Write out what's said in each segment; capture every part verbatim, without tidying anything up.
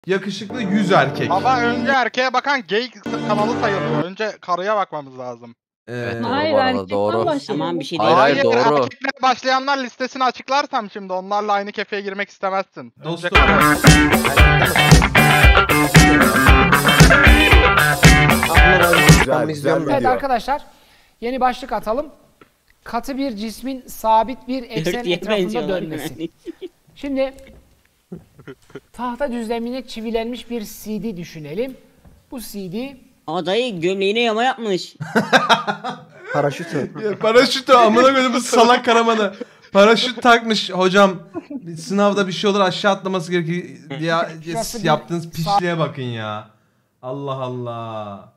yakışıklı yüz erkek. Ama önce erkeğe bakan gay kanalı sayılıyor. Önce karıya bakmamız lazım. Ee, Hayır erkekten doğru. başlayalım. Tamam bir şey değil. Hayır, hayır, doğru. erkekler başlayanlar listesini açıklarsam şimdi onlarla aynı kefeye girmek istemezsin. Dostum. Güzel, güzel Evet video. arkadaşlar yeni başlık atalım. Katı bir cismin sabit bir eksen Dörtlüye etrafında benziyorlar. dönmesi. Şimdi tahta düzlemine çivilenmiş bir C D düşünelim. Bu C D Aa dayı gömleğine yama yapmış. Paraşütü. Ya, paraşütü amına koydum bu salak karamanı. Paraşüt takmış hocam. Sınavda bir şey olur aşağı atlaması gerekiyor. Ya Şurası bir- yaptığınız pisliğe bakın ya. Allah Allah.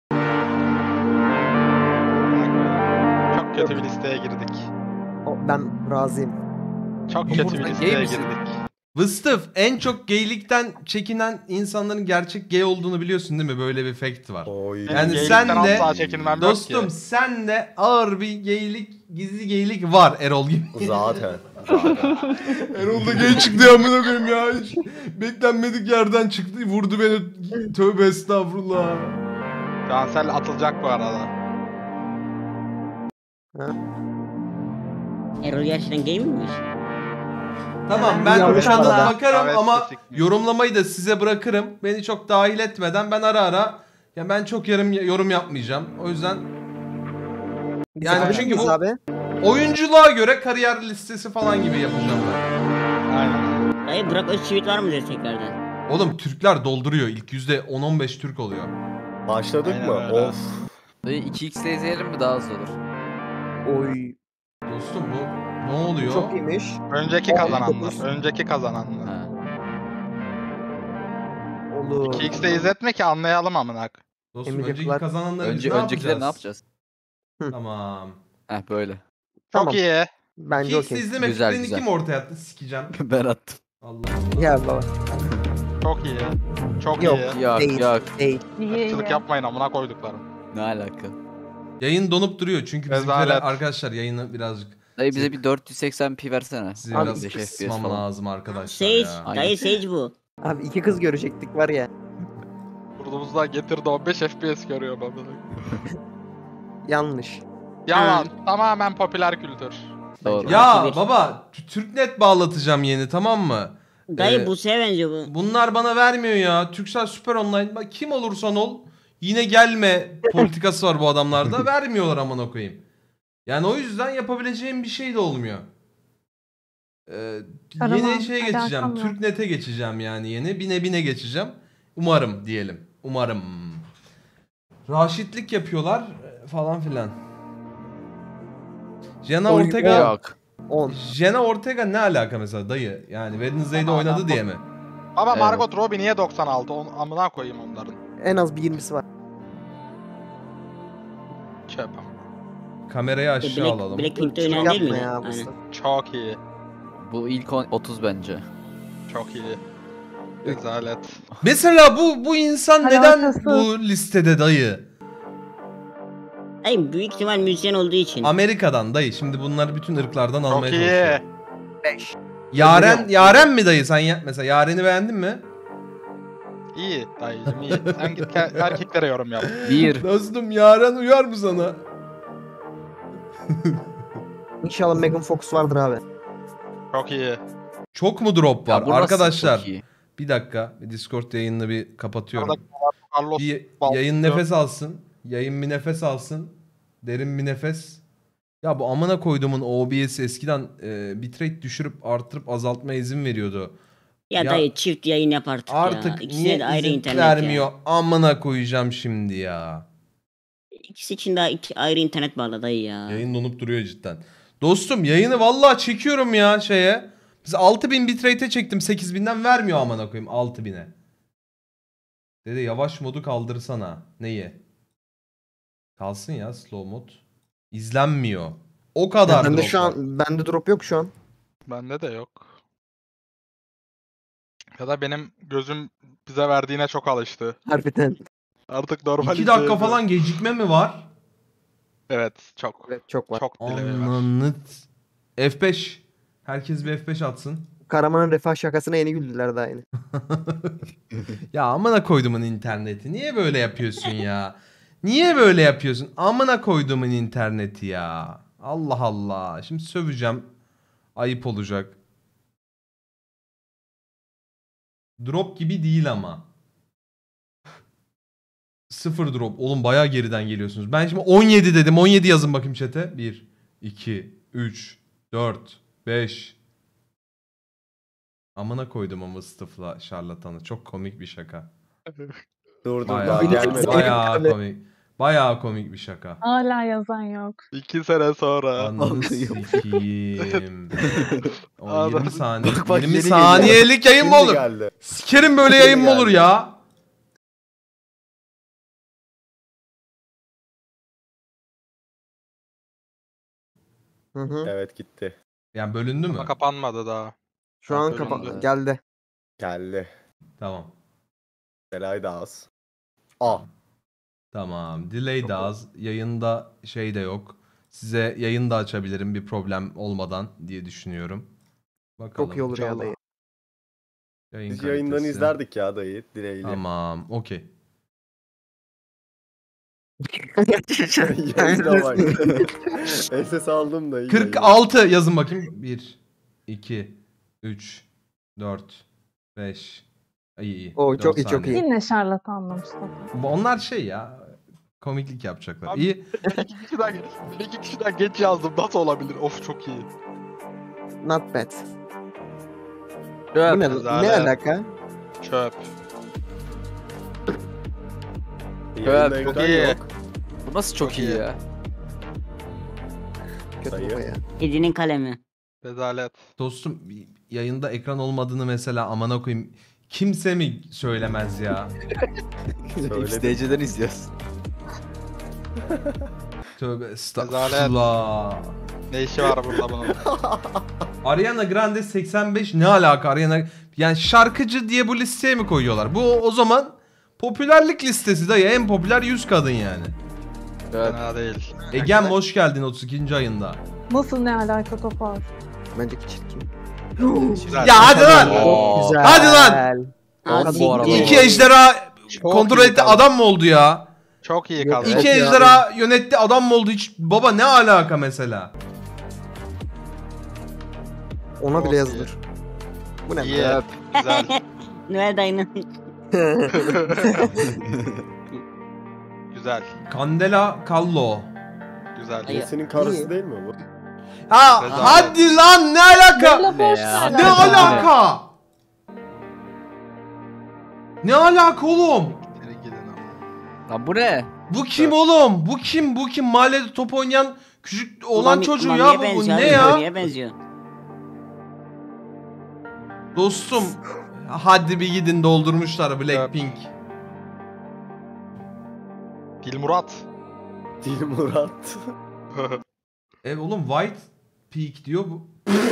Çok kötü bir listeye girdik. O, ben razıyım. Çok Oğlum, kötü sen bir gay listeye misin? girdik. Vıstıf en çok gaylikten çekinen insanların gerçek gay olduğunu biliyorsun değil mi? Böyle bir fact var. Oy. Yani Gaylikten sen de asla çekinmem yok dostum ki. sen de ağır bir gaylik, gizli gaylik var Erol gibi. Zaten. Zaten. Erol da gay çıktı ya amına koyayım ya. Hiç beklenmedik yerden çıktı. Vurdu beni. Tövbe estağfurullah. Cansel atılacak bu arada. Erol gerçekten gay miymiş? Tamam ben Yanlış tadına anladım. bakarım Evet, ama kesinlikle. yorumlamayı da size bırakırım. Beni çok dahil etmeden ben ara ara ya ben çok yarım yorum yapmayacağım. O yüzden Biz Yani yapabilir çünkü miyiz bu- abi? oyunculuğa göre kariyer listesi falan gibi yapacağım ben. Aynen. Dayı Burak Özçivit var mı diyor tekrardan? Oğlum Türkler dolduruyor. İlk yüzde on on beş Türk oluyor. Başladık Aynen mı? öyle. Of. Dayı iki x'le izleyelim mi daha hızlı olur? Oy. Dostum bu ne oluyor? Çok iyiymiş. Önceki On kazananlar. dokuz. Önceki kazananlar. Ha. Olur. iki x'te izletme ki anlayalım amına. Dostum Emir önceki yapılar- kazananları biz Önce ne öncekileri ne yapacağız? yapacağız? Tamam. Heh böyle. Çok Tamam. iyi. Bence iki x'te okey. izleme Güzel, fikrini güzel. kim ortaya attı? Sikeceğim. Ben attım. Allah Allah. Ya baba. Çok iyi. Çok Yok. iyi. Yak Değil. yak. Değil. İyi Irkçılık iyi. yapmayın amına koyduklarım. Ne alaka? Yayın donup duruyor çünkü bizimkiler Rezalet. arkadaşlar yayını birazcık Dayı bize bir dört yüz seksen p versene. size Abi, biraz beş F P S kısmam falan. lazım arkadaşlar Sage. ya. Aynen. Dayı Sage bu. Abi iki kız görecektik var ya. Burnumuzdan getirdi on beş F P S görüyor amına. Yanlış. Yalan. Tamamen popüler kültür. Doğru. Ya Artı bir. baba T- Türknet bağlatacağım yeni tamam mı? Dayı Ee, bu bence bu. Bunlar bana vermiyor ya. Turkcell Süper Online. Bak kim olursan ol yine gelme politikası var bu adamlarda. Vermiyorlar amına koyayım. Yani o yüzden yapabileceğim bir şey de olmuyor. Ee, Tamam, yeni şeye hadi geçeceğim. bakalım. Türknet'e geçeceğim yani yeni. Bine bine geçeceğim. Umarım diyelim. Umarım. Raşitlik yapıyorlar e, falan filan. Jenna Oy, Ortega Yak. on. Jenna Ortega ne alaka mesela dayı? Yani Wednesday'de Ama oynadı adam- diye mi? Ama Evet. Margot Robbie niye doksan altı? Onu amına koyayım onların. En az bir yirmisi var. Çöp. Kamerayı E, aşağı Black, alalım. Blackpink'te Irkçılık oynayan değil yapma mi? ya. Aynen. Mustafa. Çok iyi. Bu ilk on- otuz bence. Çok iyi. Rezalet. Mesela bu bu insan neden Alakası. bu listede dayı? Dayı büyük ihtimal müzisyen olduğu için. Amerika'dan dayı. Şimdi bunları bütün ırklardan Çok almaya iyi. çalışıyor. beş. Yaren Yaren mi dayı sen ya mesela Yaren'i beğendin mi? İyi dayıcım iyi. Sen git ke- erkeklere yorum yap. Bir. Dostum Yaren uyar mı sana? İnşallah Megan Fox vardır abi. Çok iyi. Çok mu drop var Ya bu nasıl arkadaşlar? çok iyi? Bir dakika. Bir Discord yayınını bir kapatıyorum. Arada Carlos Bir Bal- yayın nefes alsın. Yayın bir nefes alsın. Derin bir nefes. Ya bu amına koyduğumun O B S eskiden e, bitrate düşürüp artırıp azaltmaya izin veriyordu. Ya, Ya- dayı çift yayın yap artık, ya. Artık İkisine niye de ayrı izin internet vermiyor? ya. Amına koyacağım şimdi ya. İkisi için daha iki ayrı internet bağlı dayı ya. Yayın donup duruyor cidden. Dostum yayını vallahi çekiyorum ya şeye. Biz altı bin bitrate'e çektim sekiz binden vermiyor amına koyayım altı bine. Dede yavaş modu kaldırsana. Neyi? Kalsın ya slow mod. İzlenmiyor. O kadar Bende drop şu var. an bende drop yok şu an. Bende de yok. Ya da benim gözüm bize verdiğine çok alıştı. Harbiden. Artık normal iki dakika izleyemiyorum. falan gecikme mi var? Evet çok. Evet çok var. Çok delay var. Ananı. F beş. Herkes bir F beş atsın. Karaman'ın refah şakasına yeni güldüler daha yeni. Ya amına koydumun interneti. Niye böyle yapıyorsun ya? Niye böyle yapıyorsun? Amına koydumun interneti ya. Allah Allah. Şimdi söveceğim. Ayıp olacak. Drop gibi değil ama. Sıfır drop. Oğlum bayağı geriden geliyorsunuz. Ben şimdi on yedi dedim. on yedi yazın bakayım chat'e. bir, iki, üç, dört, beş. Amına koydum ama Mustafa'la şarlatanı. Çok komik bir şaka. Dur dur Bayağı, daha gelmedi. bayağı komik. Bayağı komik bir şaka. Hala yazan yok. İki sene sonra. Ananı sikiyim. O Adam- yirmi saniye. Bak, bak, yirmi yeni saniyelik yayın mı Şimdi olur? geldi. Sikerim böyle Yeni yayın mı olur geldi. ya? Hı hı. Evet gitti. Yani bölündü mü? Ama kapanmadı daha. Şu an Bölündü. kapa geldi. Geldi. Tamam. Delay da az. A. Tamam. Delay de az. Yayında şey de yok. Size yayın da açabilirim bir problem olmadan diye düşünüyorum. Bakalım. Çok iyi olur ya İnşallah. dayı. Yayın Biz yayından kalitesi. izlerdik ya dayı. Dileğiyle. Tamam. Okey. Yayına bak. S S aldım dayı. kırk altı yazın bakayım. bir, iki, üç, dört, beş. İyi iyi. Oo, Dört çok iyi, çok saniye. iyi. Yine şarlatanla Mustafa. Onlar şey ya. Komiklik yapacaklar. Abi- İyi. Bir iki kişiden geç, bir iki kişiden geç yazdım. Nasıl olabilir? Of çok iyi. Not bad. Bu Çöp. ne, Güzel. ne alaka? Çöp. Yayında Evet, çok ekran iyi. yok. Bu nasıl çok, Çok iyi iyi. ya? Kötü Dayı. baba ya. Kedinin kalemi. Rezalet. Dostum yayında ekran olmadığını mesela amına koyayım kimse mi söylemez ya? Söyledim. X D C'den izliyoruz. Tövbe estağfurullah. Rezalet. Ne işi var burada bunun? Ariana Grande seksen beş ne alaka Ariana? Yani şarkıcı diye bu listeye mi koyuyorlar? Bu o zaman popülerlik listesi dayı en popüler yüz kadın yani. Evet. Fena değil. Egem hoş geldin otuz ikinci ayında. Nasıl ne alaka Topar? Bence ki çirkin. Güzel. Ya hadi lan! Oo. Çok güzel. Hadi lan! Aa, bu arada. İki ejderha Çok kontrol iyi etti kadın. adam mı oldu ya? Çok iyi Yok, kaldı. Evet İki ya. ejderha yönetti adam mı oldu hiç? Baba ne alaka mesela? Ona Çok bile iyi. yazılır. Bu ne? İyi. be? Güzel. Noel dayının. Güzel. Candela Callo. Güzel. Ay- Jesse'nin karısı İyi. değil mi bu? Ha Rezalet. hadi lan ne alaka? Bella Ne boş ya? ver. Ne Rezalet. alaka? Ne alaka oğlum? Seni gidin ama. Lan bu ne? Bu kim oğlum? Bu kim? Bu kim? Mahallede top oynayan küçük olan Mami- çocuğu Mami'ye ya bu. Bu benziyor ne abi, ya? Mami'ye benziyor. Dostum hadi bir gidin doldurmuşlar Blackpink. Dilmurat. Dil Murat. E oğlum White Peak diyor bu.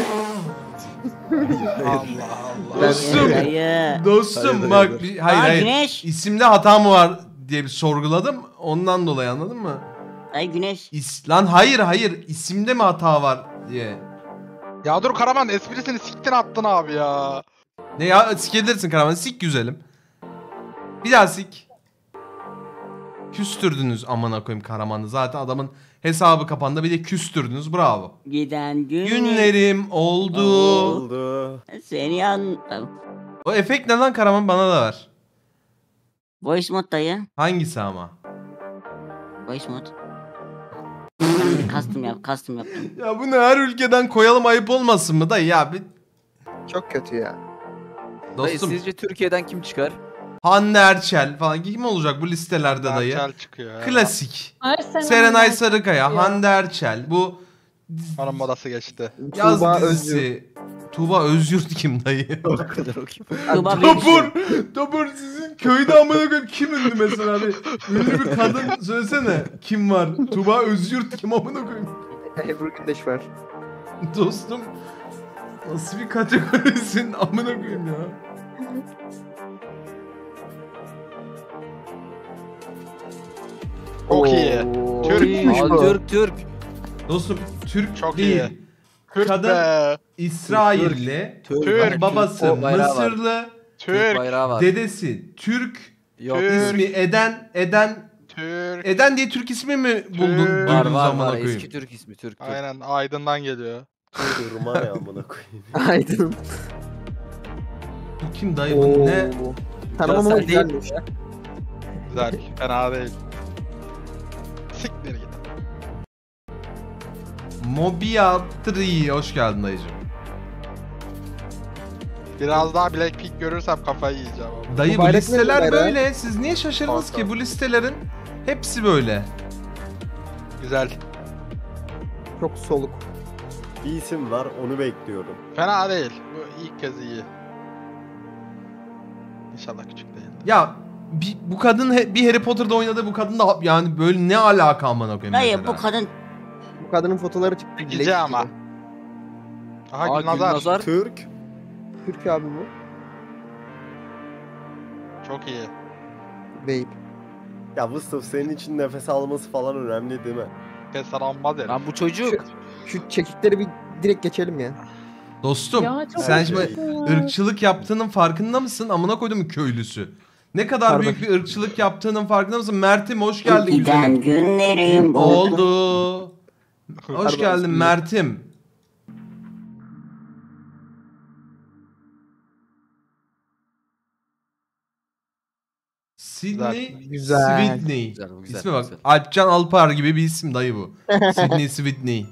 Allah Allah. Dostum. Dayı. Dostum Hayır, bak hayır. bir- hayır Aa, hayır. Güneş. İsimde hata mı var diye bir sorguladım. Ondan dolayı anladın mı? Ay Güneş. İs lan hayır hayır isimde mi hata var diye. Ya dur Karaman esprisini siktin attın abi ya. Ne ya sikebilirsin Karaman sik güzelim. Bir daha sik. Küstürdünüz amına koyayım Karaman'ı. Zaten adamın hesabı kapandı bir de küstürdünüz bravo. Giden gün. Günlerim oldu. Oldu. Seni yan... O efekt ne lan Karaman bana da ver. Voice mod dayı. Hangisi ama? Voice mod. Ben bir custom yap, custom yaptım. Ya bunu her ülkeden koyalım ayıp olmasın mı dayı ya bir... Çok kötü ya. Dayı, Dostum sizce Türkiye'den kim çıkar? Hande Erçel falan kim olacak bu listelerde dayı? Erçel çıkıyor. ya. Klasik. Her sene Serenay ondan- Sarıkaya, Ya. Hande Erçel bu Onun modası geçti. yaz Tuğba dizisi. Tuğba Özyurt kim dayı? O kadar okuyayım. Tuğba Büyükşehir. Topur, Topur sizin köyde amına koyayım kim ünlü mesela bir ünlü bir kadın söylesene kim var? Tuğba Özyurt kim amına koyayım? Ebru Gündeş var. Dostum nasıl bir kategorisin amına koyayım ya? Çok iyi. Oo. Türk. İyiymiş Aa, bu. Türk Türk. Dostum Türk Çok değil. iyi. Kürt Kadın be. İsrailli, Türk. babası O bayrağı var. Mısırlı, Türk Türk. bayrağı var. dedesi Türk, Yok. Türk. ismi Eden, Eden, Türk. Eden diye Türk ismi mi buldun, Türk. Var duydun var zamana var. koyayım? Eski Türk ismi Türk. Türk. Aynen Aydın'dan geliyor. Durma ne amına koyayım. Aydın. Bu kim dayı bu ne? Tanımam ama Ya sen değil. güzelmiş. Güzel. Fena değil. Siktir git. Mobiatri, hoş geldin dayıcım. Biraz daha Blackpink görürsem kafayı yiyeceğim. ama. Dayı Bu bu bayrak listeler ne bayrağı? böyle. Siz niye şaşırdınız Korktum. ki? Bu listelerin hepsi böyle. Güzel. Çok soluk. Bir isim var onu bekliyorum. Fena değil. Bu ilk kez iyi. İnşallah küçük değil. Ya bir, bu kadın he- bir Harry Potter'da oynadı, bu kadın da yani böyle ne alaka amına koyayım Dayı mesela. bu kadın Bu kadının fotoğrafları çıktı. Gici Bilek ama. gibi. Aha Aa, Gülnazar. Gülnazar. Türk. Türk abi bu. Çok iyi. Vape. Ya Mustafa senin için nefes alması falan önemli değil mi? Keser almaz ya. Lan bu çocuk. Şu çekikleri bir direkt geçelim ya. Dostum Ya çok sen Evet. şimdi ırkçılık yaptığının farkında mısın? Amına koydum köylüsü. Ne kadar Pardon. büyük bir ırkçılık yaptığının farkında mısın? Mert'im hoş geldin giden güzelim. günlerim oldu. Oldu. Hoş Pardon, geldin bismillah. Mert'im. Sydney Güzel. Switney. Güzel, bu güzel, İsmi bak. güzel. Alpcan Alpar gibi bir isim dayı bu. Sydney Switney.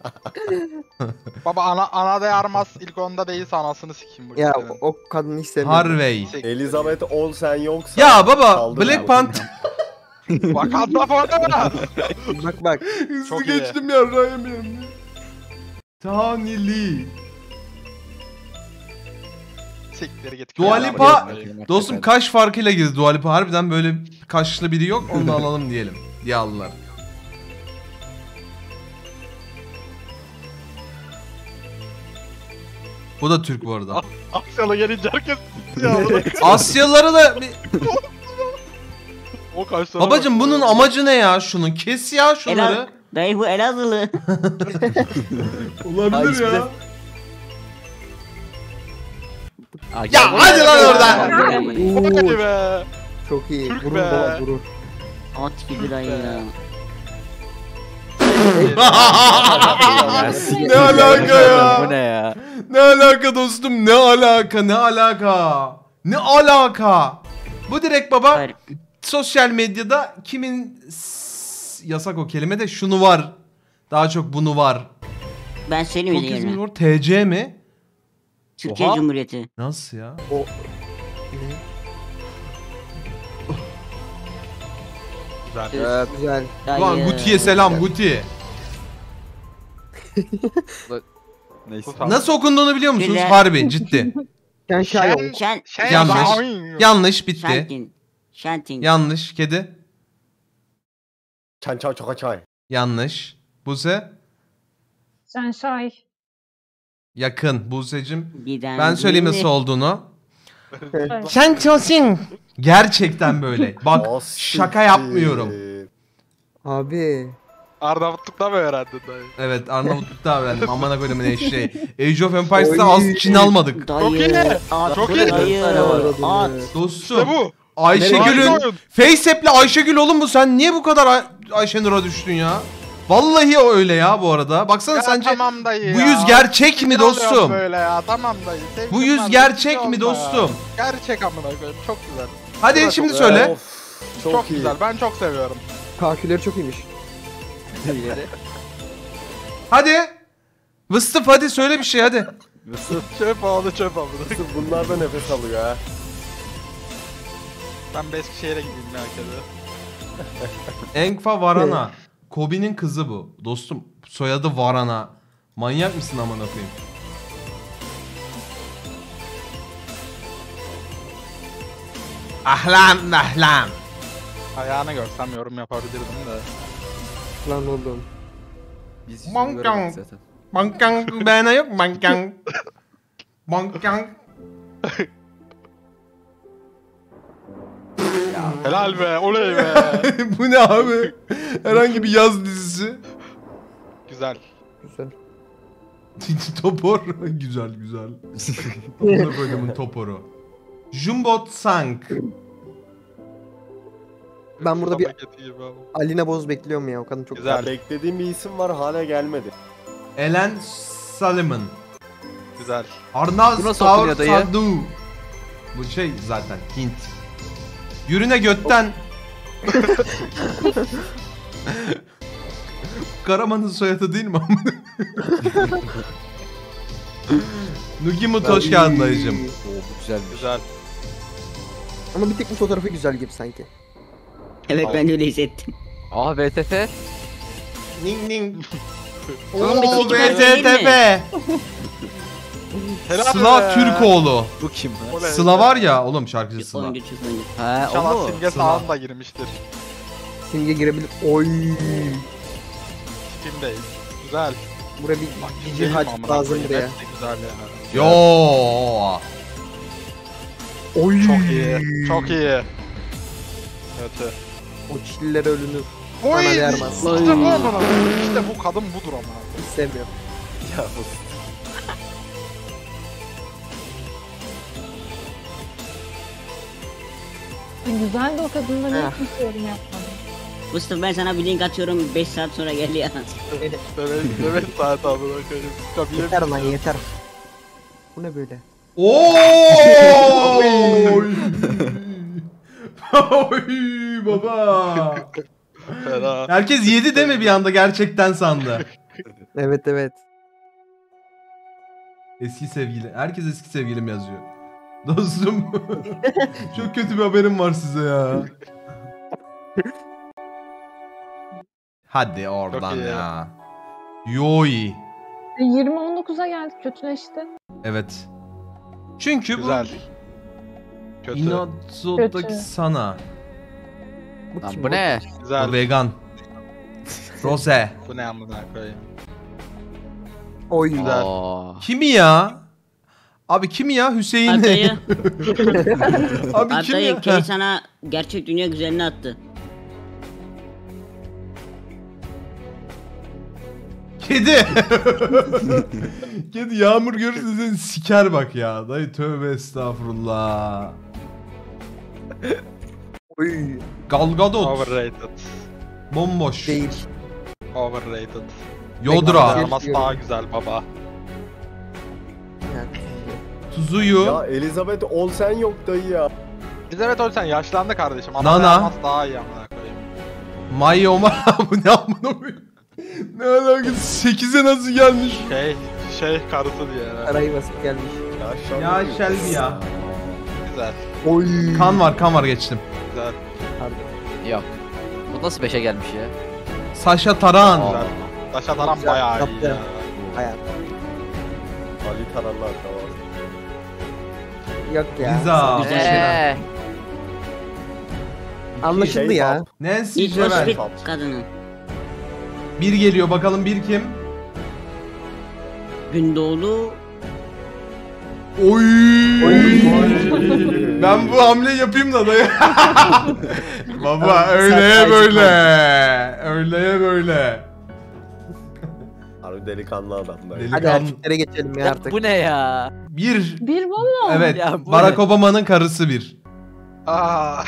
Baba ana ana da yarmaz ilk onda değilse anasını sikeyim bu Ya listenin. o, o kadını hiç sevmiyorum. Harvey. Sik. Elizabeth Olsen yoksa... Ya baba Kaldır Black abi. Panther. Wakanda forever. Bak bak. Hızlı Çok iyi. geçtim ya Ryan benim. Tani Lee. Siktir git. Dua Ya, Lipa- bu- Dostum kaş farkıyla girdi Dua Lipa. Harbiden böyle kaşlı biri yok. Onu da alalım diyelim. Diye aldılar. Bu da Türk bu arada. Asyalı gelince herkes ya. Asyalıları da... bir- O kaşlara Babacım bak. bunun amacı ne ya şunun? Kes ya şunları. Elaz Dayı bu Elazığlı. Olabilir Ay, ya. Aa, Ya gel. hadi lan oradan. Vay be. Çok iyi. Türk Gurur be. baba gurur. At gibi dayı ya. Ne alaka ya? Bu ne ya? Ne alaka dostum? Ne alaka? Ne alaka? Ne alaka? Bu direkt baba Hayır. sosyal medyada kimin s- yasak o kelime de şunu var. Daha çok bunu var. Ben söyleyeyim Çok mi İzmir yerine? var. T C mi? Türkiye Oha. Cumhuriyeti. Nasıl ya? Güzel. Evet. Güzel. Ulan Dayı. Guti'ye selam Guti. Neyse. Sus abi. Nasıl okunduğunu biliyor musunuz? Güzel. Harbi ciddi. Sen şahin. Şen, Şey Yanlış. Şahin. Yanlış bitti. Şentin. Şentin. Yanlış. Kedi. Çan çan çoka çay. Yanlış. Buse. Şenşay. Yakın. Buse'cim. Giden Ben söyleyeyim nasıl günler- olduğunu. Evet. Sen çosin. Gerçekten böyle. Bak Ah, şaka siktir. yapmıyorum. Abi. Arnavutluk'ta mı öğrendin dayı? Evet Arnavutluk'ta öğrendim. Amına koydum ne şey. Age of Empires'ta az Çin almadık. Çok iyi. Dayı. At. Çok iyi. Dayı. At. İşte Dostum. bu. Ayşegül'ün Harika oyun. FaceApp'le Ayşegül oğlum bu sen niye bu kadar Ay- Ayşenur'a düştün ya? Vallahi o öyle ya bu arada. Baksana Ya sence tamam dayı bu ya. yüz gerçek mi Ne oluyor dostum? Böyle ya tamam dayı. Sevdim Bu yüz ben, gerçek sevdim mi ya. dostum? Gerçek amına koyayım. Çok güzel. Hadi Evet, şimdi çok- söyle. Of, çok, Çok, iyi. güzel. Ben çok seviyorum. Kaküleri çok iyiymiş. Hadi. Vıstıf hadi söyle bir şey hadi. Çöp oldu çöp oldu. Sırf bunlar da nefes alıyor ha. Ben Eskişehir'e gideyim merkeze. Enkfa Varana. Kobe'nin kızı bu. Dostum soyadı Varana. Manyak mısın amına koyayım? Ahlam ahlam. Ayağını görsem yorum yapabilirdim de. Lan oğlum. Biz yüzünü Monk göremedik monk. zaten. Bankang bana yok bankang. Bankang. Helal be, oley be. Bu ne abi? Herhangi bir yaz dizisi. Güzel. Güzel. Topor. Güzel güzel. Bunu koyduğumun toporu. Jumbo Sank. Ben burada bir Paketi gibi ama. Alina Boz bekliyorum ya. O kadın çok Güzel. Ya beklediğim bir isim var hala gelmedi. Ellen Salomon. Güzel. Arnaz Bu nasıl okunuyor dayı? Sadu. Bu şey zaten Hint. Yürüne götten. Karaman'ın soyadı değil mi? Nugimut hoş geldin dayıcım. Oo bu güzelmiş. Güzel. Ama bir tek bu fotoğrafı güzel gibi sanki. Evet ben de öyle hissettim. Aa V T F. Ning ning. Oğlum, bir Ooo tek ben değil mi? V T F. Helal Sıla be. Türkoğlu. Bu kim lan? O ne? Sıla var ya oğlum şarkıcı Çok Sıla. oyuncu çok oyuncu. Ha o İnşallah mu? Simge Sıla. sağın da girmiştir. Simge girebilir. Oy. Kimdeyiz? Güzel. Buraya bir Bak, cici değil mi haç amına lazım koyayım? buraya. Hepsi güzel ya. Yo. Oy. Çok iyi. Çok iyi. Kötü. O çiller ölünür. Oy! Bana değermez. İşte bu amına koyayım. İşte bu kadın budur amına. Hiç sevmiyorum. Ya Güzel de o kadınla niye Heh. kimse yorum yapmadı? Mustafa ben sana bir link atıyorum beş saat sonra gel ya. Evet, evet saat amına koyayım. Kabile Yeter lan yeter. Bu ne böyle? Oy. Oy baba. Fena. Herkes yedi değil mi bir anda gerçekten sandı. Evet evet. Eski sevgili. Herkes eski sevgilim yazıyor. Dostum. Çok kötü bir haberim var size ya. Hadi oradan Çok iyi. ya. Yoy. yirmi on dokuza geldik, kötüleşti. Evet. Çünkü Güzel. bu Kötü. Inazodaki Kötü. sana. Bu Lan kim? bu ne? Güzel. O vegan. Rose. Bu ne amına koyayım. Oy. Güzel. Aa. Kimi ya? Abi kimi ya? Hüseyin. Atayı, Abi kim Atayı ya? Kay sana gerçek dünya güzelliğini attı. Kedi. Kedi yağmur görürse seni siker bak ya. Dayı tövbe estağfurullah. Oy. Gal Gadot. Overrated. Bomboş. Değil. Overrated. Yodra. Arması daha güzel baba. Yani. Tuzuyu. Ya Elizabeth Olsen yok dayı ya. Elizabeth Olsen yaşlandı kardeşim. Ama Nana. Arması daha iyi amına koyayım. Mayoma. Bu ne amına koyayım? Ne alakası? sekize nasıl gelmiş? Şey, şey karısı diye. herhalde. Arayı basıp gelmiş. Ya, şu an Ya yok. Shelby ya. Güzel. Oy. Kan var kan var geçtim. Güzel. Yok. Bu nasıl beşe gelmiş ya? Sasha Taran. Aa. Güzel. Taşa Taran Güzel, bayağı iyi yaptı. ya. Hayat. Ali Taranlar da var. Yok ya. Liza. Güzel. Eee. Anlaşıldı Şey, ya. Nancy İlk başı Jevel. bir kadının. Bir geliyor bakalım bir kim? Gündoğdu. Oy. Ben bu hamle yapayım da dayı. Baba öyleye Sen- böyle. Öyleye böyle. Harbi delikanlı adam dayı. Deli- Hadi Kan- erkeklere geçelim ya Ya artık. bu ne ya? Bir. Bir bu mu? Evet. Ya bu Barack ne? Obama'nın karısı bir. Aa.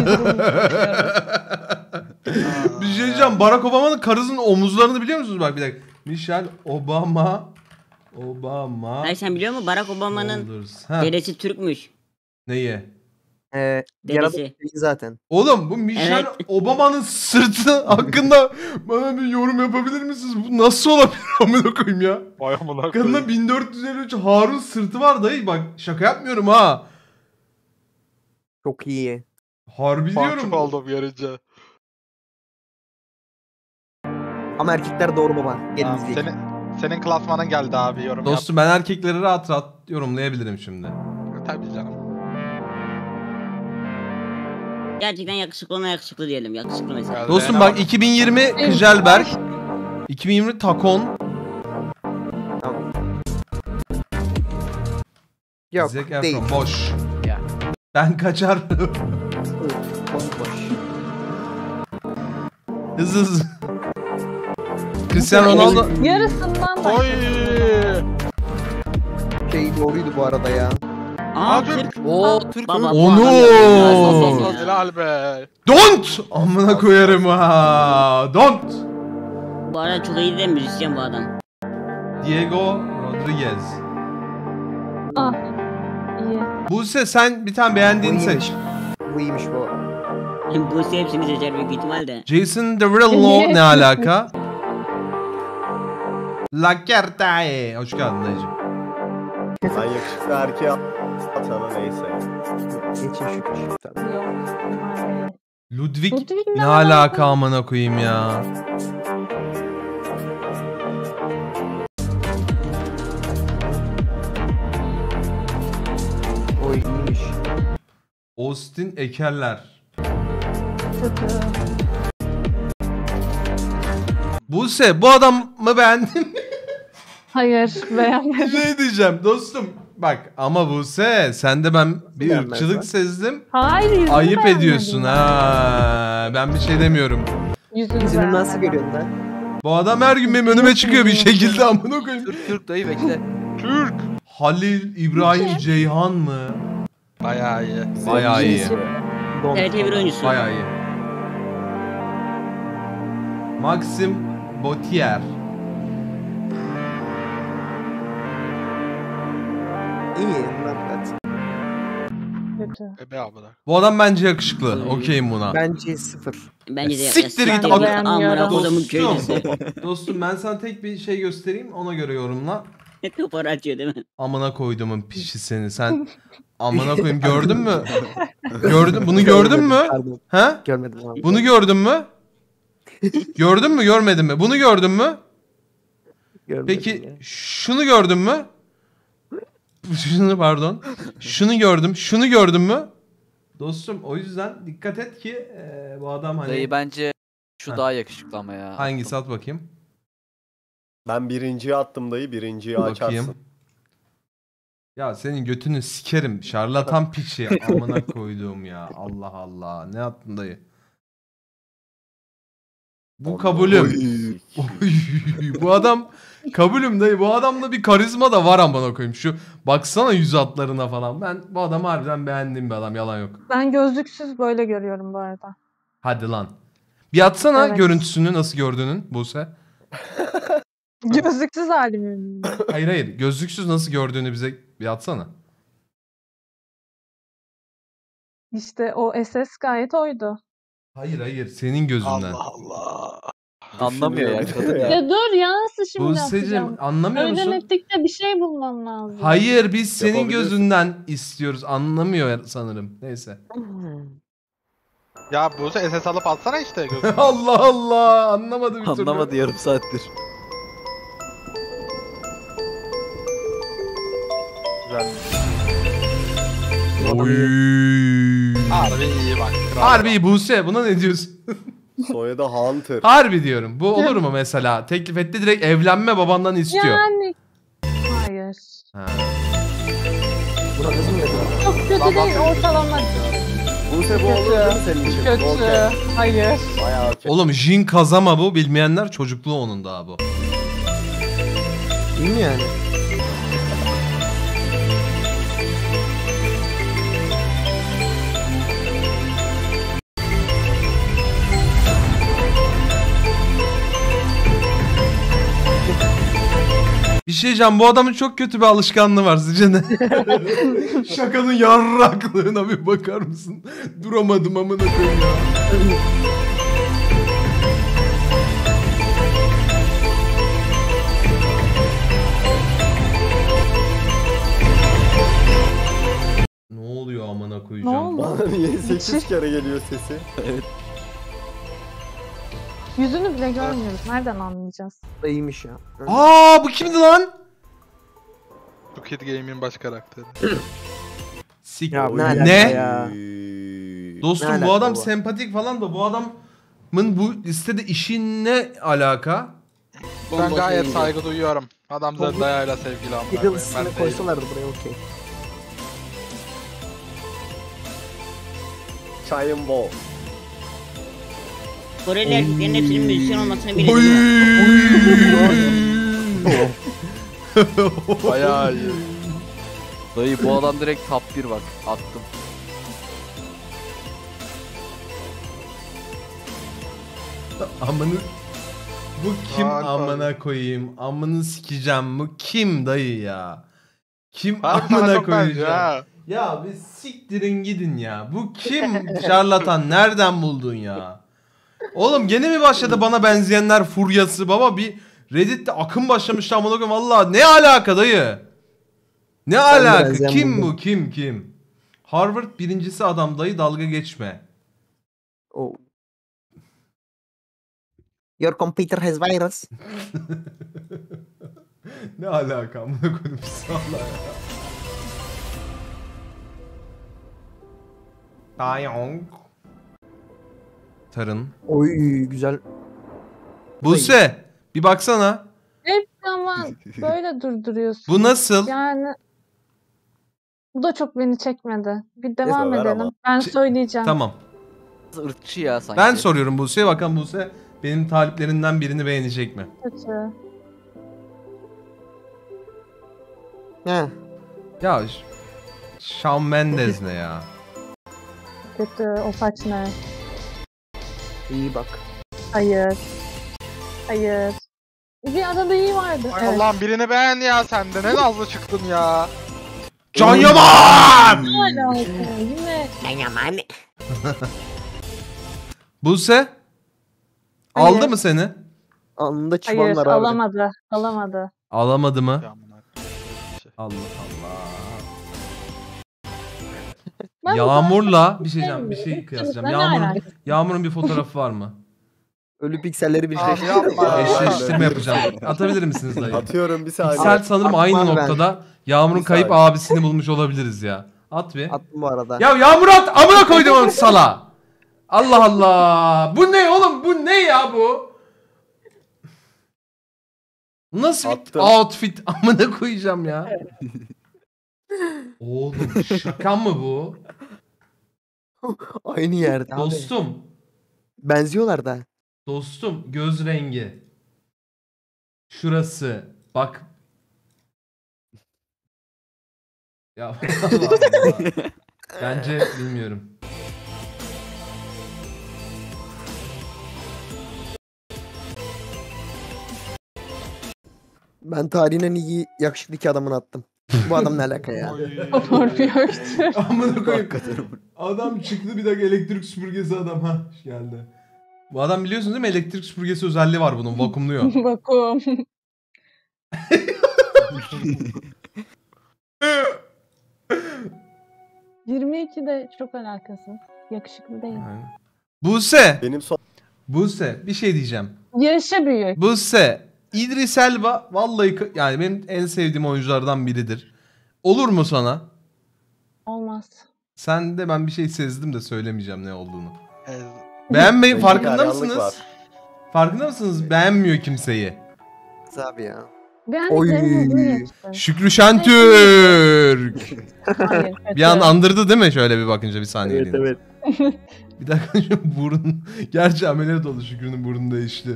Bir şey diyeceğim. Barack Obama'nın karısının omuzlarını biliyor musunuz? Bak bir dakika. Michelle Obama. Obama. Hayır sen biliyor musun Barack Obama'nın Shoulders. Ha, dedesi Türkmüş. neyi? Ee, diğer adam Dedesi. değil zaten. Oğlum bu Michelle Evet. Obama'nın sırtı hakkında bana bir yorum yapabilir misiniz? Bu nasıl olabilir amına koyayım ya? Vay amına Kadının koyayım. bin dört yüz elli üç Harun sırtı var dayı bak şaka yapmıyorum ha. Çok iyi. Harbi Mahcup diyorum. oldum görünce. Ama erkekler doğru baba. Gelin Tamam, izleyelim. senin, senin klasmanın geldi abi yorum Dostum ben erkekleri rahat rahat yorumlayabilirim şimdi. yap. Tabii canım. Gerçekten yakışıklı ona yakışıklı diyelim. Yakışıklı mesela. Geldi. Dostum Ne bak var? iki bin yirmi Kjelberg. iki bin yirmi Takon. Yok Zac değil. Efron boş. Ya. Ben kaçar. Bomboş. Hızlı hızlı. Cristiano Ronaldo. Yarısından da. Oy! Şey doğruydu bu arada ya. Aa Aa, Türk. Oo Türk Baba, mü? bu Onu! adam yapıyor ya. Helal be. Don't! Amına koyarım ha. Don't! Bu arada çok iyi de müzisyen bu adam. Diego Rodriguez. Ah. İyi. Buse sen bir tane beğendiğini Bu iyiymiş. seç. Bu iyiymiş bu. Bu hepsini seçer büyük ihtimalle. Jason Derulo ne alaka? La Cartae. Hoş geldin dayıcım. Ben yakışıklı erkeğe sana neyse. Geçin şükür. Tamam. Yok. Ay. Ludwig Ludwig ne ne alaka alaka? amına koyayım ya. O iyiymiş. Austin Ekerler. Kötü. Buse bu adamı beğendin. Hayır beğenmedim. Ne diyeceğim dostum? Bak ama Buse sende ben bir Beğenmez ırkçılık lan. sezdim. Hayır yüzünü Ayıp beğenmedim ediyorsun ben. ha. Ben bir şey demiyorum. Yüzünü, Yüzünü nasıl beğenmedim. görüyorsun lan? Bu adam her gün benim önüme çıkıyor bir şekilde amına koyayım. Türk Türk dayı bekle. Türk. Halil İbrahim Ceyhan mı? Bayağı iyi. Bayağı iyi. Don. T R T bir oyuncusu. Bayağı iyi. Maxim Botier. İyi. Not bad. Kötü. Bebe abla. Bu adam bence yakışıklı. Okeyim buna. Bence sıfır. Bence de Siktir git, Siktir ak- git. Amına Dostum. kodumun köylüsü. Dostum ben sana tek bir şey göstereyim ona göre yorumla. Kapara açıyor değil mi? Amına koyduğumun pişi seni. Sen amına koyayım gördün mü? Gördün bunu gördün mü? Pardon. Ha? Görmedim abi. Bunu gördün mü? Gördün mü görmedin mi? Bunu gördün mü? Görmedim Peki ya. şunu gördün mü? Şunu pardon. Şunu gördüm. Şunu gördün mü? Dostum o yüzden dikkat et ki e, bu adam hani Dayı bence şu Ha. daha yakışıklı ama ya. hangisi at bakayım. Ben birinciyi attım dayı, birinciyi Bakayım. açarsın. Ya senin götünü sikerim. Şarlatan piçi. Amına koyduğum ya. Allah Allah. Ne attın dayı? Bu kabulüm. Oy, bu adam kabulüm dayı. Bu adamda bir karizma da var amına koyayım. Şu baksana yüz hatlarına falan. Ben bu adamı harbiden beğendiğim bir adam. Yalan yok. Ben gözlüksüz böyle görüyorum bu arada. Hadi lan. Bir atsana Evet. görüntüsünü nasıl gördüğünün Buse. Gözlüksüz halimi. Hayır hayır. Gözlüksüz nasıl gördüğünü bize bir atsana. İşte o S S gayet oydu. Hayır hayır. Senin gözünden. Allah Allah. Anlamıyor ya kadın ya. Ya dur ya nasıl şimdi Buse'cim yapacağım? anlamıyor Öyle musun? netlikte bir şey bulmam lazım. Hayır biz senin Yapabilirsin. gözünden istiyoruz. Anlamıyor sanırım. Neyse. Ya bu S S alıp atsana işte. gözünü. Allah Allah. Anlamadı bir türlü. Anlamadı yarım saattir. Güzel. Oy. Harbi iyi bak. kral. Harbi Buse buna ne diyorsun? Soyadı Hunter. Harbi diyorum. Bu olur mu mesela? Teklif etti direkt evlenme babandan istiyor. Yani. Hayır. Ha. Buna kızım dedi. Çok kötü değil ortalama. Buse bu olur değil mi senin için? Kötü. Okey. Hayır. Bayağı okey. Oğlum Jin Kazama bu. Bilmeyenler çocukluğu onun daha bu. İyi mi yani? Bir şey diyeceğim. Bu adamın çok kötü bir alışkanlığı var. Sizce ne? Şakanın yarraklığına bir bakar mısın? Duramadım amına koyayım ya. Ne oluyor amına Ne koyacağım? oldu? Bana niye sekiz kere geliyor sesi? Yüzünü bile görmüyoruz. Nereden anlayacağız? Da iyiymiş ya. Aa bu kimdi lan? Squid Game'in baş karakteri. Sik. Ya ne Oy. alaka Ne? ya? Dostum Ne bu alaka adam bu? sempatik falan da bu adamın bu listede işin ne alaka? Ben Bomboş gayet oyuncu. saygı duyuyorum. Adam Zendaya'yla sevgili amına Eagle koyayım. ismini Ben değilim. koysalardı buraya okey. Çayın bol. Koreli erkeklerin hepsinin müzisyen olmasını bilirim. Oy. Bayağı iyi. Dayı bu adam direkt top bir bak. Attım. Amını... Bu kim Aa, amına koyayım? Amını sikeceğim. Bu kim dayı ya? Kim Harbi sana amına çok benziyor koyacağım? ha. Ya bir siktirin gidin ya. Bu kim şarlatan? Nereden buldun ya? Oğlum gene mi başladı bana benzeyenler furyası? Baba bir Reddit'te akım başlamıştı amına koyayım. Valla ne alaka dayı? Ne de alaka? benzeyen Kim buldum. bu? Kim kim? Harvard birincisi adam dayı, dalga geçme. Oh. Your computer has virus. Ne alaka amına koyayım salla ya. Taeyong. Tarın. Oy güzel. Buse bir baksana. Hep zaman böyle durduruyorsun. Bu nasıl? Yani bu da çok beni çekmedi. Bir devam ver edelim. ama. Ben Ç- söyleyeceğim. Tamam. Irkçı ya sanki. Ben soruyorum Buse'ye, bakalım Buse benim taliplerinden birini beğenecek mi? Kötü. He. Ya Ş- Shawn Mendes ne ya? Kötü. O saç ne? İyi bak. Hayır. Hayır. Bir arada iyi vardı. Ay Evet. Allah'ım birini beğen ya sen de ne nazlı çıktın ya. Can Yaman! Ne alaka? Yine Buse? Hayır. Aldı mı seni? Anında hayır çıvanlar abi. alamadı. Alamadı. Alamadı mı? Ya amına koyayım. Allah Allah. Ben Yağmur'la bu bir şey diyeceğim, bir sevmiyorum. şey kıyaslayacağım. İkimizle ne Yağmur'un alakası? Yağmur'un bir fotoğrafı var mı? Ölü pikselleri bir Abi şey. yapma ya. Eşleştirme yapacağım. Atabilir misiniz dayı? Atıyorum bir saniye. Piksel sanırım aynı Atmam ben. noktada. Yağmur'un Bir kayıp saniye. abisini bulmuş olabiliriz ya. At bir. Attım bu arada. Ya Yağmur at! Amına koydum onu sala! Allah Allah! Bu ne oğlum? Bu ne ya bu? Nasıl bir Attım. outfit amına koyacağım ya? Oğlum şaka mı bu? Aynı yerde abi. Dostum, Benziyorlar da. dostum göz rengi. Şurası. Bak. Ya Allah Allah. Bence bilmiyorum. Ben tarihin en iyi yakışıklı iki adamını attım. Bu adam ne alaka ya? Torpiyo öktü. Amına koyayım. Adam çıktı, bir dakika elektrik süpürgesi adam ha geldi. Bu adam biliyorsunuz değil mi? Elektrik süpürgesi özelliği var bunun. Vakumluyor. Vakum. yirmi iki de çok alakasız. Yakışıklı değil. Buse. Benim son Buse bir şey diyeceğim. Yaşı büyük. Buse. İdris Elba vallahi ka- yani benim en sevdiğim oyunculardan biridir. Olur mu sana? Olmaz. Sen de ben bir şey sezdim de söylemeyeceğim ne olduğunu. Ez- Beğenmeyin, Belki farkında kararlılık mısınız? var. Farkında mısınız? Beğenmiyor kimseyi. Abi ya. Beğendiklerim Oy. hızlı geçti. Şükrü Şentürk. Hayır, kötü. Bir an andırdı değil mi şöyle bir bakınca bir saniye. Evet evet. Bir dakika şu burun. Gerçi ameliyat oldu, Şükrü'nün burnu değişti.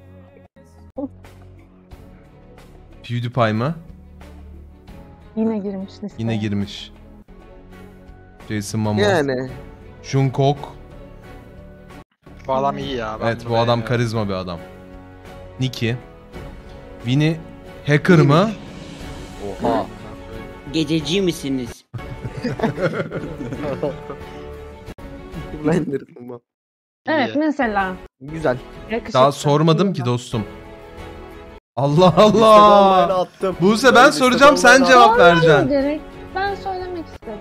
PewDiePie mı? Yine girmiş listeye. Yine girmiş. Jason Momoa. Yani. Jungkook. Bu adam iyi ya. ben Evet bunu bu adam beğeniyorum. karizma bir adam. Nicki. Winnie Hacker mı? Oha. Gececi misiniz? Bendir bu. Evet İyi. mesela. Güzel. Yakışıklı. Daha sormadım ki dostum. Allah Listede olmayanı Allah. attım. Buse ben Listede soracağım, sen olmayanı cevap Sormam vereceksin. gerek. Ben söylemek istedim.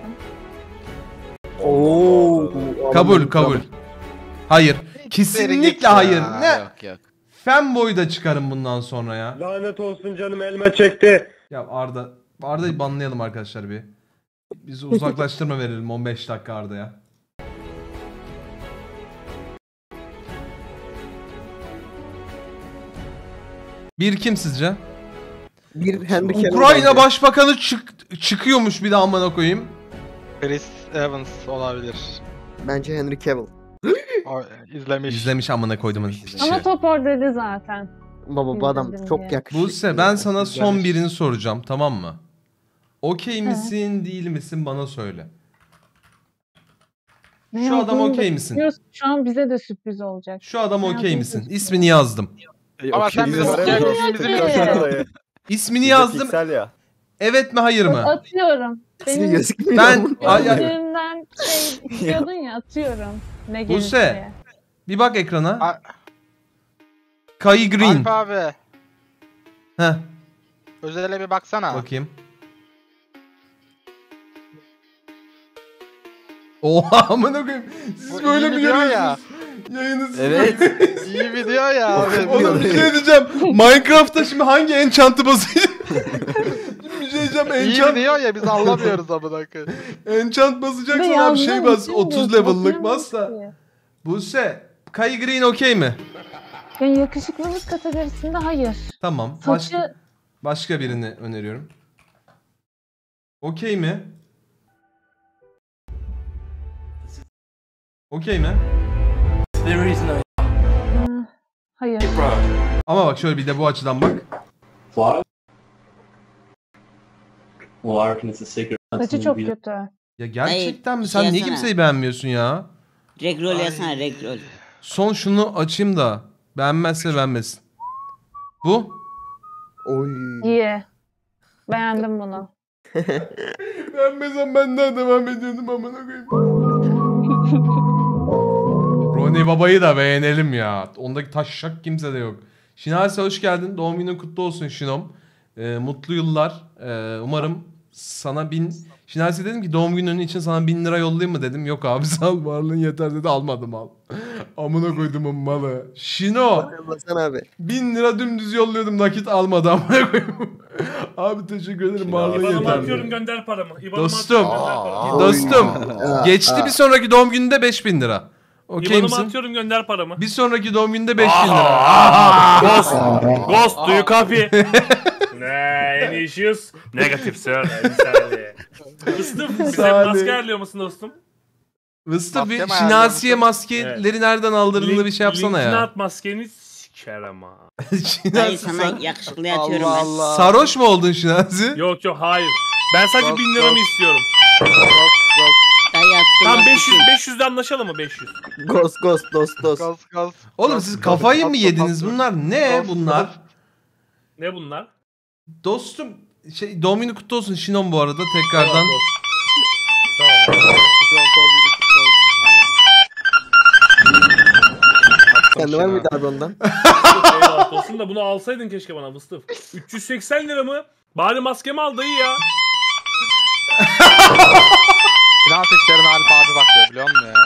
Oo. Kabul kabul. Hayır. Verin Kesinlikle git ya. hayır. Ne? Yok yok. Fanboy da çıkarım bundan sonra ya. Lanet olsun canım, elime çekti. Ya Arda. Arda'yı banlayalım arkadaşlar bir. Bizi uzaklaştırma verelim on beş dakika Arda'ya. Bir kim sizce? Bir Henry Cavill Ukrayna bence. Başbakanı çık çıkıyormuş bir daha amına koyayım. Chris Evans olabilir. Bence Henry Cavill. O, izlemiş. İzlemiş amına koydum. Ama top oradaydı zaten. Baba bu adam İzledim çok diye. yakışıklı. Buse ben sana son İzlemiş. birini soracağım, tamam mı? Okey misin değil misin bana söyle. Ne Şu adam olduğunu okey da misin? biliyorsun. Şu an bize de sürpriz olacak. Şu adam Ne okey yapayım misin? ki? İsmini yazdım. Ama sen bize Bizim okey oraya bizim okey. bizim İsmini yazdım. Piksel ya. Evet mi hayır mı? Atıyorum. Senin Benim gözükmüyor. Ben ama. ay, ay, gördüğümden şey istiyordun ya atıyorum. Ne gelir Buse. diye. bir bak ekrana. A- Kai Green. Alp abi. Heh, Özele bir baksana. bakayım. Oha amına koyayım. Siz Bu böyle iyi mi video ya. görüyorsunuz? Yayını siz Evet. İyi video ya abi. Oğlum bir şey diyeceğim. Minecraft'ta şimdi hangi enchant'ı basayım? bir şey diyeceğim. İyi Enchant, video ya biz anlamıyoruz amına koyayım. enchant basacaksan Ve abi şey yazdım, bas. bütün otuz gün level'lık bakıyorum bas da. ki. Buse. Kai Green okey mi? Yani yakışıklılık kategorisinde hayır. Tamam. Baş, Saçı başka birini öneriyorum. Okey mi? Okey mi? Hı, hayır. Ama bak şöyle bir de bu açıdan bak. Saçı çok kötü. Ya gerçekten mi? Hayır, Sen şey niye yazsana. kimseyi beğenmiyorsun ya? Regrol yazsana regrol. Son şunu açayım da. Beğenmezse beğenmesin. Bu? Oy. İyi. Beğendim bunu. Beğenmezsem ben daha devam ediyordum amına koyayım. Ronnie Baba'yı da beğenelim ya. Ondaki taşşak kimse de yok. Şinasi hoş geldin. Doğum günün kutlu olsun Şinom. Ee, mutlu yıllar. Ee, umarım sana bin... Şinasi dedim ki doğum günün için sana bin lira yollayayım mı dedim. Yok abi sağ ol varlığın yeter dedi almadım al. Amına koydum malı. Şino. Hasan abi. Bin lira dümdüz yolluyordum nakit almadı amına koyayım. Abi teşekkür ederim varlığın İban'ıma yeter. atıyorum gönder paramı. İban'ıma Dostum. atıyorum gönder paramı. Dostum. Geçti bir sonraki doğum gününde beş bin lira. Okey İban'ıma misin? atıyorum gönder paramı. Bir sonraki doğum gününde beş bin lira. Ghost. Ghost do you copy? Ne, any issues? Negative sir. Exactly. Fıstık bize Salih. maske ayarlıyor musun dostum? Vıstı Maske bir mi Şinasi'ye ayarlıyorsun? maskeleri nereden aldırılır bir şey yapsana Linkini ya. at maskeni sikerem ha. Hayır Şinasi sana sen... yakışıklıya atıyorum Allah ben. Allah. Sarhoş mu oldun Şinasi? Yok yok hayır. Ben sadece Ghost, bin liramı ghost. istiyorum. Dayı attım. Tamam bak beş yüz düşün. beş yüzde anlaşalım mı beş yüz? Ghost ghost dost dost. Gaz gaz. Oğlum gaz, siz gaz, kafayı gaz, mı gaz, yediniz? gaz. Bunlar ne Ghost, bunlar? Ne bunlar? Dostum şey doğum günü kutlu olsun Şinon bu arada tekrardan. Sağ ol. Sende var mıydı abi ondan? Eyvallah olsun da bunu alsaydın keşke bana Mıstıf. üç yüz seksen lira mı? Bari maskemi al dayı ya. Finans işlerine Alp abi bakıyor biliyor musun ya?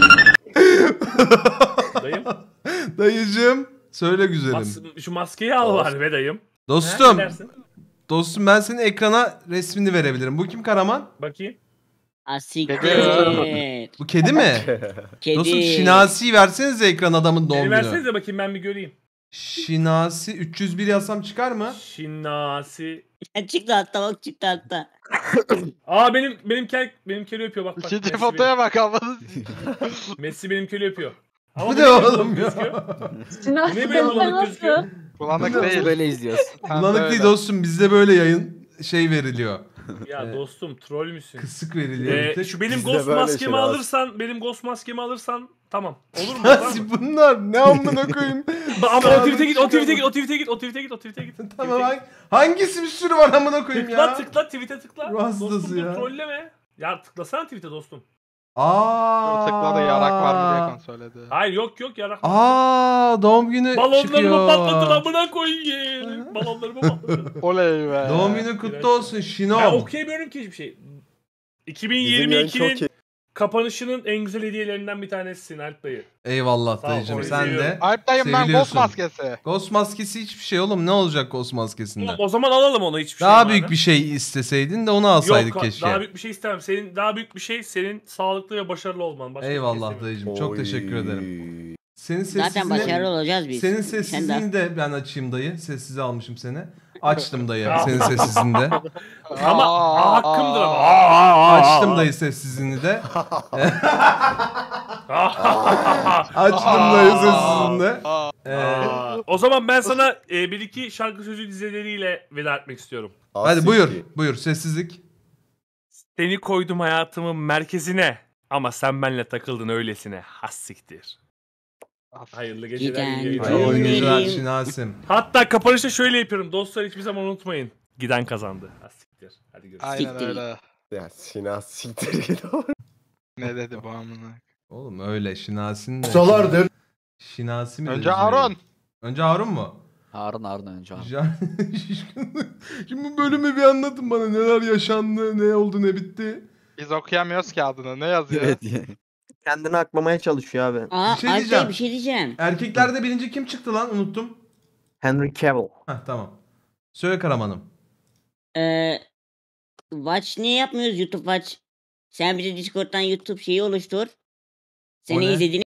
Dayım. Dayıcığım söyle güzelim. Mas- şu maskeyi al var be dayım. He, ne Dostum, dersin? dostum ben senin ekrana resmini verebilirim. Bu kim Karaman? Bakayım. Asiktir. Bu kedi mi? Kedi. Dostum Şinasi'yi versenize ekran adamın doğum Beni günü. versenize bakayım ben bir göreyim. Şinasi üç yüz bir yazsam çıkar mı? Şinasi. Çıktı hatta bak çıktı hatta. Aa benim benim kel benim keli öpüyor bak bak. İkinci Messi fotoya bak ama. benim- Messi benim keli öpüyor. Ama Bu bu ne ne oğlum ya? gözüküyor? Şinasi Ne de böyle bulanık gözüküyor? nasıl? Bulanık değil. Böyle izliyoruz. Hem Bulanık böyle. değil dostum bizde böyle yayın şey veriliyor. Ya Evet. dostum troll müsün? Kısık veriliyor. Ee, bir tek. şu benim Bizde ghost böyle maskemi şeyler var. alırsan, benim ghost maskemi alırsan tamam. Olur mu? Var mı? Nasıl bunlar ne amına koyayım? Ba- Ama o Sağlık tweet'e git, o tweet'e çıkarma. git, o tweet'e git, o tweet'e git, o tweet'e git. Tamam Tweet'e git. hang- hangisi bir sürü var amına koyayım Tıkla ya? tıkla tweet'e tıkla. Ruh hastası Dostum ya. dur trolleme. Ya tıklasana tweet'e dostum. Aa. Tıkladı yarak var mı diye kon söyledi. Hayır yok yok yarak. Aa doğum günü Balonlarımı çıkıyor. patlatın amına koyayım. Balonlarımı patlatın. Oley be. Doğum günü kutlu olsun Şinom. Ben okuyamıyorum ki hiçbir şey. Bizim yayın çok iki bin yirmi ikinin iyi. kapanışının en güzel hediyelerinden bir tanesisin Alp dayı. Eyvallah Sağ ol, dayıcım onu sen de. seviyorum. Alp dayım ben ghost Seviliyorsun. maskesi. Ghost maskesi hiçbir şey oğlum ne olacak Ghost maskesinden? O zaman alalım onu hiçbir şey. Daha madem. büyük bir şey isteseydin de onu alsaydık Yok, keşke. daha büyük bir şey istemem. Senin daha büyük bir şey senin sağlıklı ve başarılı olman. Başka bir şey Eyvallah istemiyorum. dayıcım çok Oy. teşekkür ederim. Senin Zaten sessizliğini, başarılı olacağız biz. senin Sen de. sessizliğini de ben açayım dayı. Sessize almışım seni. Açtım dayı senin sessizliğinde. Ama Aa, hakkımdır ama. aa. Açtım dayı sessizliğini de. Açtım dayı sessizliğinde. Ee, Aa, O zaman ben sana e, bir iki şarkı sözü dizeleriyle veda etmek istiyorum. Hadi buyur. Buyur sessizlik. Seni koydum hayatımın merkezine ama sen benimle takıldın öylesine. Has siktir. Hayırlı geceler. Giden iyi geceler. Hayırlı Geceler. geceler Şinasim. Hatta kapanışta şöyle yapıyorum. Dostlar hiçbir zaman unutmayın. Giden kazandı. Has siktir. Hadi görüşürüz. Aynen Siktir. öyle. Ya Sinan siktir git. Ne dedi bu amına? Oğlum öyle Şinasin de. Salardır. Şinasi mi? Önce dediniz Harun. beni? Önce Harun mu? Harun Harun önce Harun. Can- Şimdi bu bölümü bir anlatın bana. Neler yaşandı, ne oldu, ne bitti. Biz okuyamıyoruz ki adını. Ne yazıyor? Evet. Kendini aklamaya çalışıyor abi. Aa Bir şey Alpay diyeceğim. bir şey diyeceğim. Erkeklerde birinci kim çıktı lan? Unuttum. Henry Cavill. Heh tamam. Söyle Karaman'ım. Ee, Watch niye yapmıyoruz YouTube Watch? Sen bize Discord'dan YouTube şeyi oluştur. O Seni ne? izlediğini